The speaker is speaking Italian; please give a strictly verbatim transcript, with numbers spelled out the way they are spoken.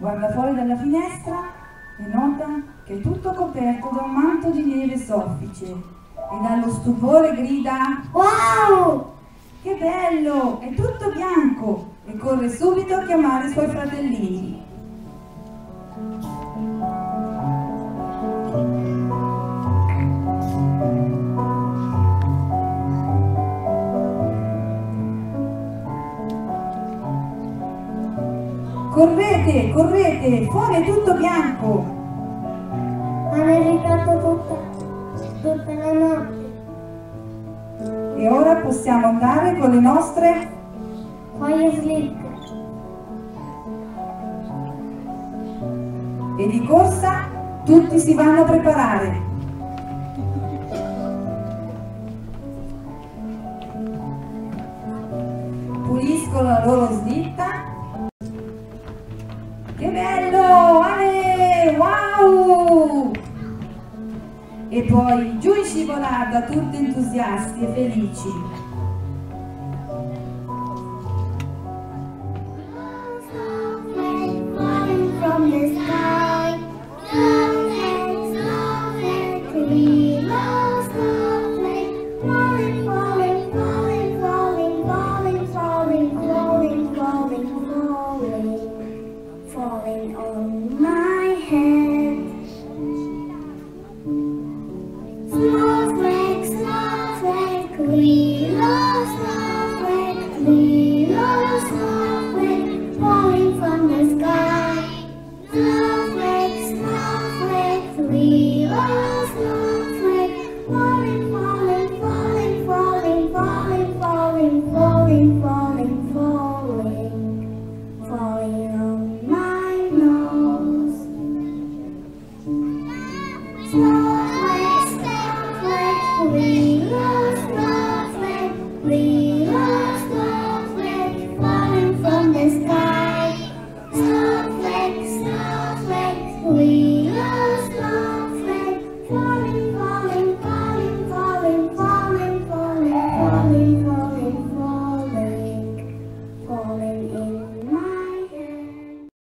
Guarda fuori dalla finestra e nota che è tutto coperto da un manto di neve soffice e dallo stupore grida: Wow! Che bello! È tutto bianco! E corre subito a chiamare i suoi fratellini. Correte, correte, fuori è tutto bianco! Ha nevicato tutta, tutta la notte. E ora possiamo andare con le nostre Foglie slick. e di corsa tutti si vanno a preparare. Puliscono la loro slitta. Che bello! Ale! Wow! E poi giù in scivolata tutti entusiasti e felici.